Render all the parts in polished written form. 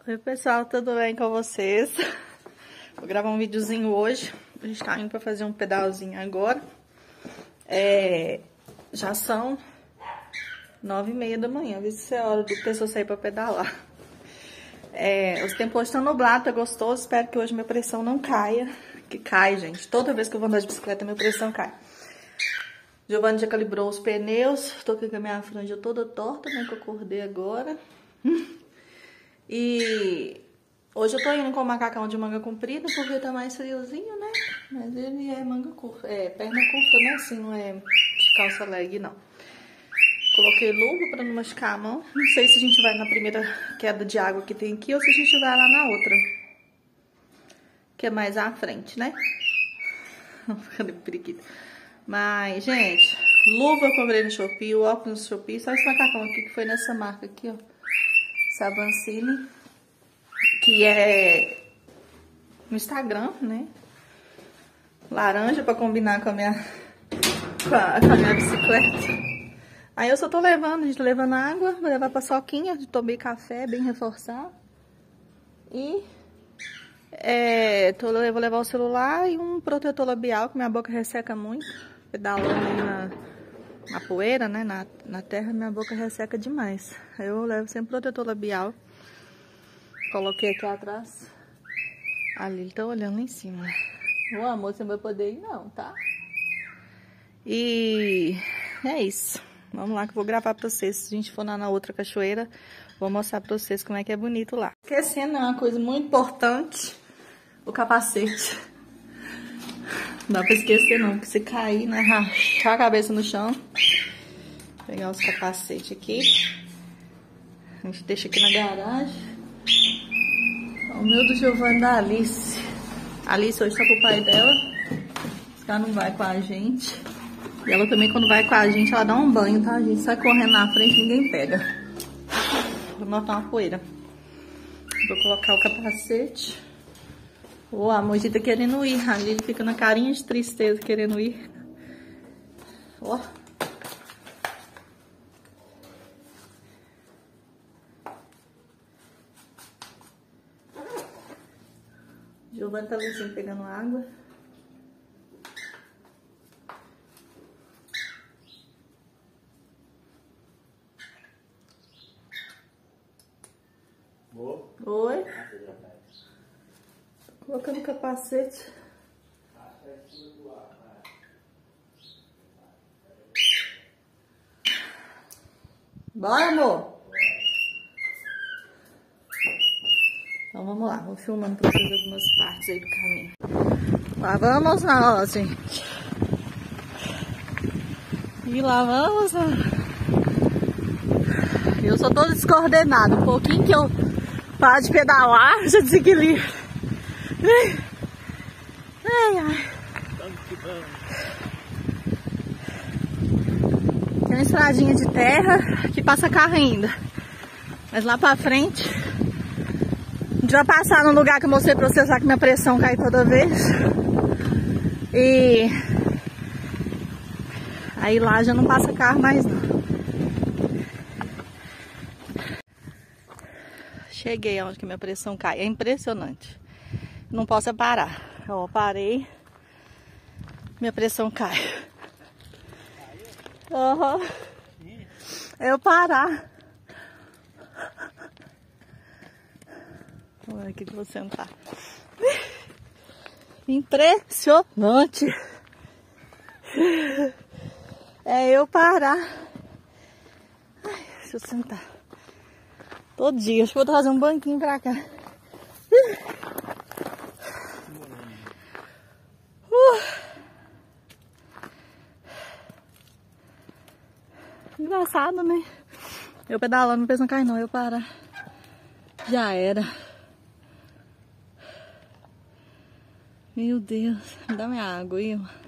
Oi pessoal, tudo bem com vocês? Vou gravar um videozinho hoje. A gente tá indo pra fazer um pedalzinho agora. Já são 9h30 da manhã. Vê se é hora do pessoal sair pra pedalar. Os tempos hoje estão nublados, tá gostoso. Espero que hoje minha pressão não caia. Que cai, gente. Toda vez que eu vou andar de bicicleta, minha pressão cai. Giovanni já calibrou os pneus. Tô aqui com a minha franja toda torta, né? Que eu acordei agora. E hoje eu tô indo com o macacão de manga comprida porque tá mais friozinho, né? Mas ele é manga curta, perna curta, né? Assim, não é de calça leg, não. Coloquei luva pra não machucar a mão. Não sei se a gente vai na primeira queda de água que tem aqui ou se a gente vai lá na outra. Que é mais à frente, né? Ficando periquita. Mas, gente, luva eu comprei no Shopee, o óculos no Shopee. Só esse macacão aqui que foi nessa marca aqui, ó. Savancini, que é no Instagram, né? Laranja pra combinar com a minha bicicleta. Aí eu só tô levando, a gente tá levando água, vou levar paçoquinha, tomei café bem reforçado. E vou levar o celular e um protetor labial, que minha boca resseca muito. Pedalando aí na poeira, né? Na terra, minha boca resseca demais. Aí eu levo sempre protetor labial. Coloquei aqui atrás. Ali, ele tá olhando lá em cima. Ô amor, você não vai poder ir não, tá? E é isso. Vamos lá que eu vou gravar pra vocês. Se a gente for lá na outra cachoeira, vou mostrar pra vocês como é que é bonito lá. Esquecendo, é uma coisa muito importante. O capacete. Não dá pra esquecer não, porque se cair, né, rachar a cabeça no chão. Vou pegar os capacetes aqui. A gente deixa aqui na garagem. O meu do Giovanni da Alice. A Alice hoje tá com o pai dela. Ela não vai com a gente. E ela também, quando vai com a gente, ela dá um banho, tá? A gente sai correndo na frente e ninguém pega. Vou notar uma poeira. Vou colocar o capacete. Ô, a Moji tá querendo ir. Ali ele fica na carinha de tristeza querendo ir. Ó. Giovanni tá ali assim, pegando água. Oi? Tô colocando o capacete. Bora, amor? Então vamos lá, vou filmando pra vocês algumas partes aí do caminho. Lá vamos nós, gente. E lá vamos nós. Eu sou toda descoordenada. Um pouquinho que eu paro de pedalar, já desequilibro. Ai, ai. Tem uma estradinha de terra que passa carro ainda. Mas lá pra frente, a gente vai passar no lugar que eu mostrei pra vocês lá, que minha pressão cai toda vez. E aí lá já não passa carro mais não. Cheguei onde que minha pressão cai. É impressionante. Não posso parar. Ó, parei. Minha pressão cai. Aham. Eu parar. Olha aqui que eu vou sentar. Impressionante. É eu parar. Ai, deixa eu sentar. Todo dia. Acho que vou trazer um banquinho pra cá. Engraçado, né? Eu pedalando, não penso não cai não. Eu parar. Já era. Meu Deus. Me dá minha água aí, ó.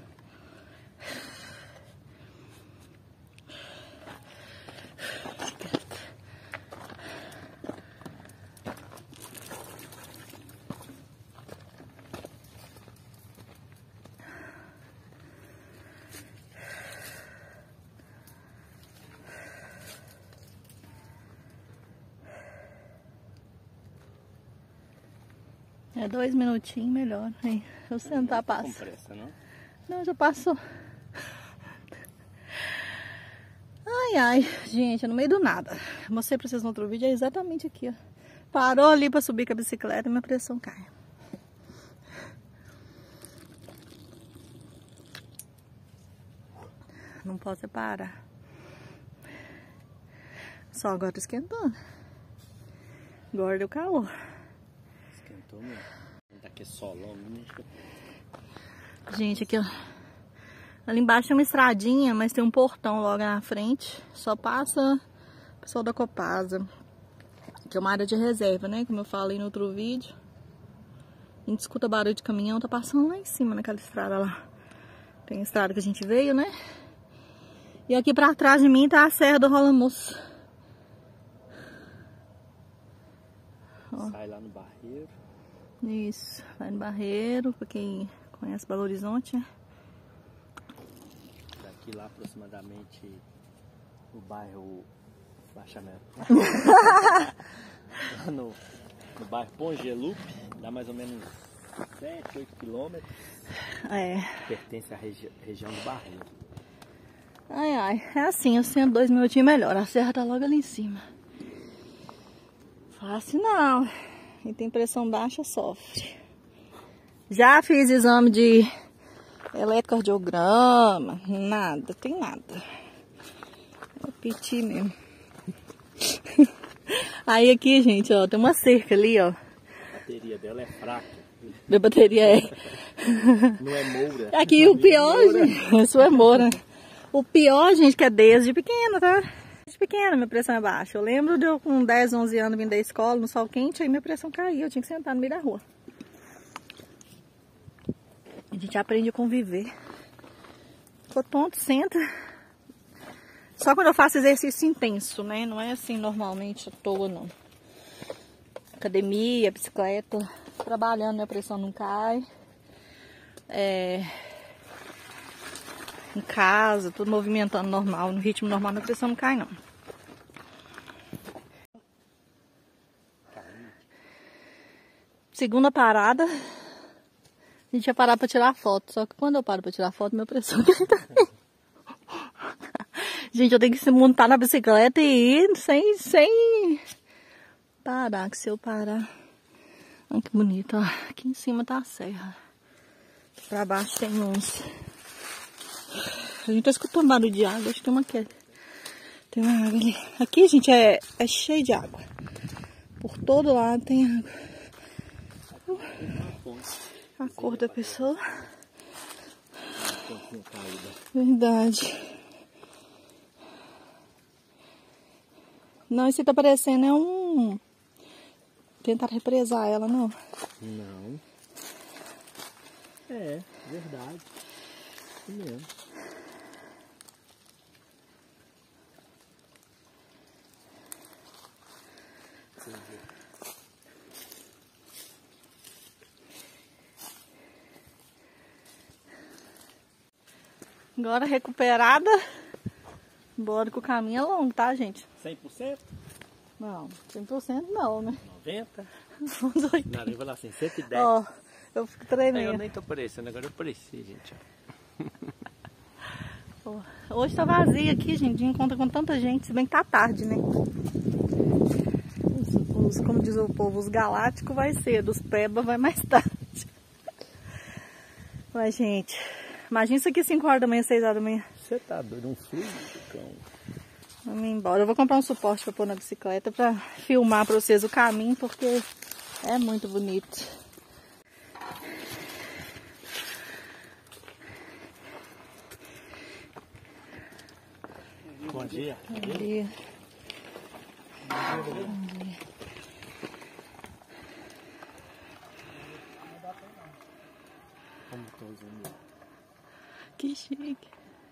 É 2 minutinhos melhor. Aí, eu sentar, passa. Com pressa, não? Não, já passou. Ai, ai. Gente, é no meio do nada. Eu mostrei pra vocês no outro vídeo, é exatamente aqui, ó. Parou ali pra subir com a bicicleta e minha pressão cai. Não posso parar. Só agora tá esquentando. Agora deu calor. Esquentou mesmo. Daqui é solão, né? Gente, aqui ó. Ali embaixo tem uma estradinha, mas tem um portão logo na frente. Só passa o pessoal da Copasa. Que é uma área de reserva, né? Como eu falei no outro vídeo. A gente escuta barulho de caminhão, tá passando lá em cima, naquela estrada lá. Tem a estrada que a gente veio, né? E aqui pra trás de mim tá a Serra do Rola Moço. Sai lá no Barreiro. Isso, vai no Barreiro, pra quem conhece Belo Horizonte, né? Daqui lá aproximadamente o bairro Baixamento. Lá no bairro Pongelupe, dá mais ou menos 7, 8 quilômetros. É. Pertence à região do Barreiro. Ai, ai, é assim, eu sento 2 minutinhos melhor. A serra tá logo ali em cima. Fácil não. Quem tem pressão baixa sofre. Já fiz exame de eletrocardiograma. Nada, tem nada. É piti mesmo. Aí aqui, gente, ó, tem uma cerca ali, ó. A bateria dela é fraca. Minha bateria é... Não é moura. Aqui o pior, gente, isso é moura. O pior, gente, que é desde pequena, tá? Desde pequena minha pressão é baixa. Eu lembro de eu com 10, 11 anos vindo da escola, no sol quente, aí minha pressão caía. Eu tinha que sentar no meio da rua. A gente aprende a conviver. Ficou tonto, senta. Só quando eu faço exercício intenso, né? Não é assim normalmente à toa, não. Academia, bicicleta, trabalhando, minha pressão não cai. Em casa, tudo movimentando normal, no ritmo normal, minha pressão não cai, não. Segunda parada, a gente ia parar pra tirar foto, só que quando eu paro pra tirar foto, minha pressão cai também. Gente, eu tenho que se montar na bicicleta e ir sem parar, que se eu parar... Olha que bonito, ó. Aqui em cima tá a serra. Pra baixo tem uns... A gente tá escutando barulho de água, acho que tem uma queda. Tem uma água ali. Aqui, gente, é cheio de água. Por todo lado tem água. A cor da pessoa. Verdade. Não, esse tá parecendo é um... Tentar represar ela, não? Não. É, verdade. Isso mesmo. Agora recuperada. Bora que o caminho é longo, tá, gente? 100%? Não, 100% não, né? 90%? Uns 80. Não, eu vou lá assim, 110%. Ó, eu fico tremendo. Eu nem tô aparecendo, agora eu apareci, gente. Ó, hoje tá vazio aqui, gente. Encontra com tanta gente, se bem que tá tarde, né? Como diz o povo, os galácticos vai cedo, os peba vai mais tarde. Mas, gente, imagina isso aqui 5 horas da manhã, 6 horas da manhã. Você tá doido, um frio, cão. Vamos embora. Eu vou comprar um suporte pra pôr na bicicleta pra filmar pra vocês o caminho, porque é muito bonito. Bom dia. Bom dia. Bom dia. Como tô usando? Que chique.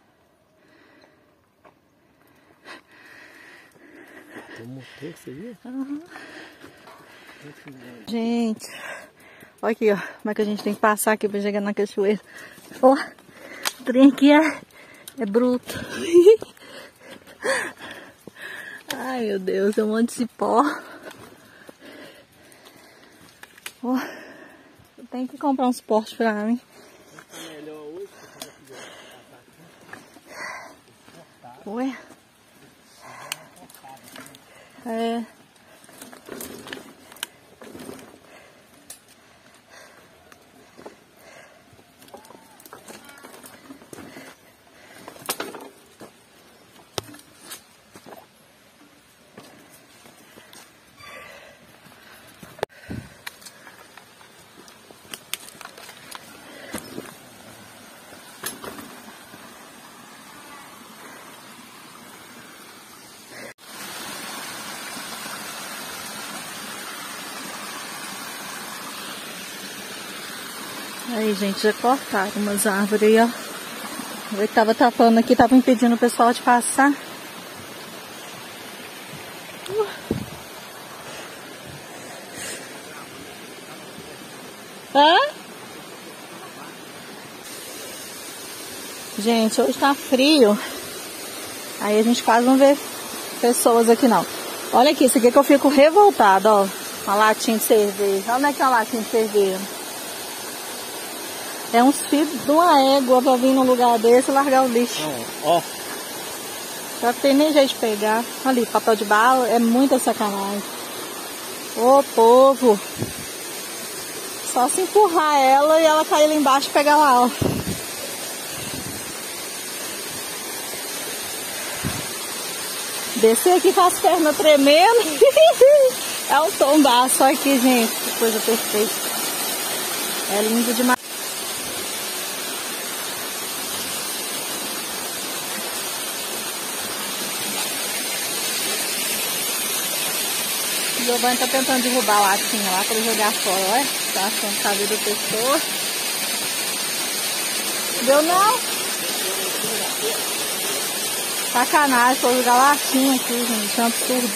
Tem um motor, você viu? Uhum. Gente, olha aqui, ó. Como é que a gente tem que passar aqui pra chegar na cachoeira. Ó, o trem aqui é bruto. Ai, meu Deus, é um monte de cipó. Ó, Tem que comprar um suporte pra mim. Melhor hoje, Ué? É. Aí, gente, já cortaram umas árvores aí, ó. Eu tava tapando aqui, tava impedindo o pessoal de passar. Hã? Gente, hoje tá frio. Aí a gente quase não vê pessoas aqui, não. Olha aqui, isso aqui que eu fico revoltada, ó. Uma latinha de cerveja. Olha onde é que é uma latinha de cerveja. É uns fios de uma égua pra vir num lugar desse e largar o lixo. ó. Já tem nem jeito de pegar. Ali, papel de bala é muita sacanagem. Ô, povo. Só se empurrar ela e ela cair lá embaixo e pegar lá, ó. Descer aqui com as pernas tremendo. É um tombaço. Olha aqui, gente. Que coisa perfeita. É lindo demais. O Giovanni tá tentando derrubar a latinha lá pra jogar fora, olha. Tá achando que a vida da pessoa. Deu não? Sacanagem, foi jogar latinha aqui, gente. É um absurdo.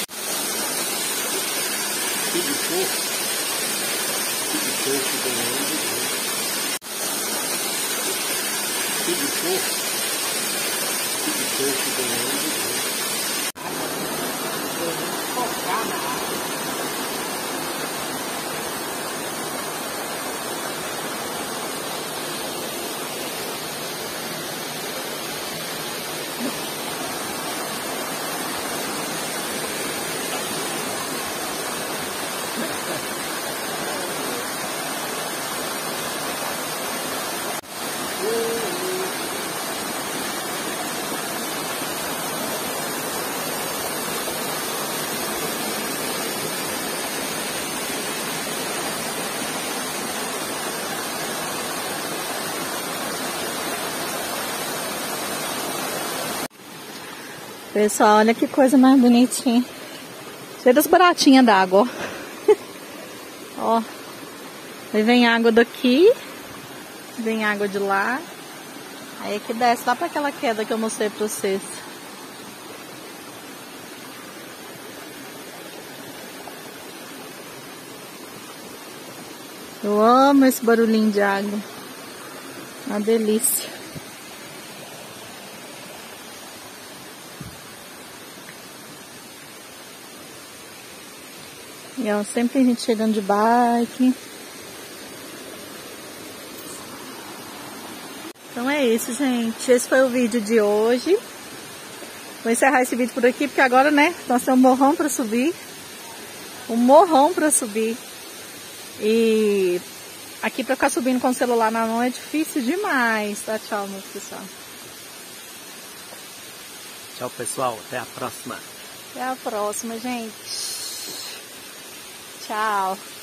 Pessoal, olha que coisa mais bonitinha. Cheio das baratinhas d'água, ó. Ó. Aí vem água daqui. Vem água de lá. Aí aqui desce lá pra aquela queda que eu mostrei pra vocês. Eu amo esse barulhinho de água. Uma delícia. E ó, sempre tem gente chegando de bike. Então é isso, gente. Esse foi o vídeo de hoje. Vou encerrar esse vídeo por aqui, porque agora, né, nós temos um morrão pra subir. Um morrão pra subir. E aqui pra ficar subindo com o celular na mão é difícil demais. Tá? Tchau, meu pessoal. Tchau, pessoal. Até a próxima. Até a próxima, gente. Tchau.